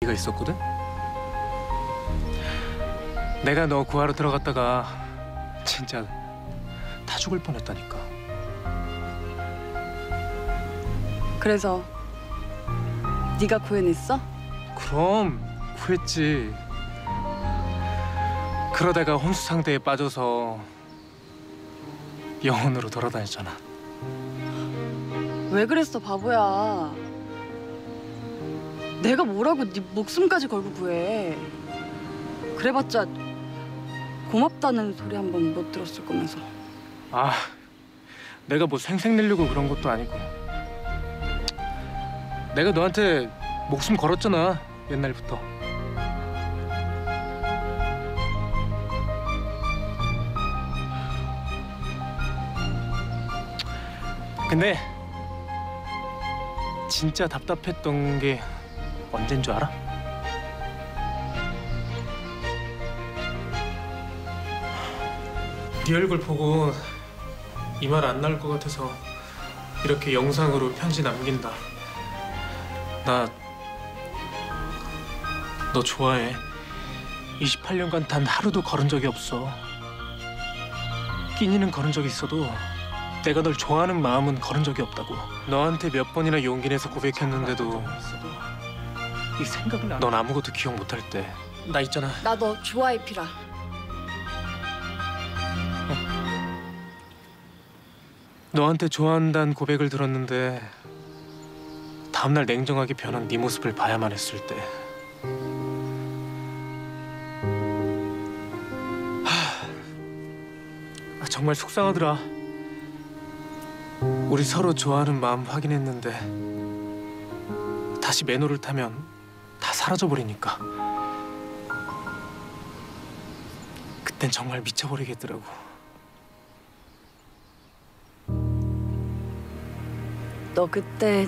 가 있었거든? 내가 너 구하러 들어갔다가 진짜 다 죽을 뻔했다니까. 그래서 네가 구해냈어? 그럼 구했지. 그러다가 혼수 상태에 빠져서 영혼으로 돌아다녔잖아. 왜 그랬어, 바보야. 내가 뭐라고 네 목숨까지 걸고 구해. 그래봤자 고맙다는 소리 한 번 못 들었을 거면서. 아, 내가 뭐 생색 내려고 그런 것도 아니고. 내가 너한테 목숨 걸었잖아, 옛날부터. 근데 진짜 답답했던 게 언젠 줄 알아? 네 얼굴 보고 이 말 안 나올 것 같아서 이렇게 영상으로 편지 남긴다. 나 너 좋아해. 28년간 단 하루도 걸은 적이 없어. 끼니는 걸은 적이 있어도 내가 널 좋아하는 마음은 걸은 적이 없다고. 너한테 몇 번이나 용기 내서 고백했는데도 이 생각을 넌 아무것도 기억 못할 때 나 있잖아. 나 너 좋아해, 피라. 너한테 좋아한다는 고백을 들었는데 다음날 냉정하게 변한 네 모습을 봐야만 했을 때 정말 속상하더라. 우리 서로 좋아하는 마음 확인했는데 다시 매너를 타면 다 사라져버리니까 그땐 정말 미쳐버리겠더라고. 너 그때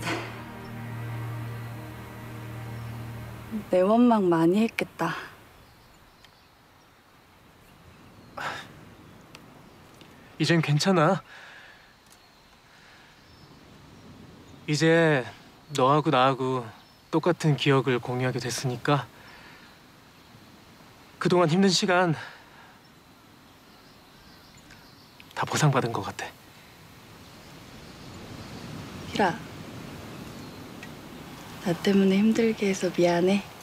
내 원망 많이 했겠다. 이젠 괜찮아. 이제 너하고 나하고 똑같은 기억을 공유하게 됐으니까 그동안 힘든 시간 다 보상받은 것 같아. 피라, 나 때문에 힘들게 해서 미안해.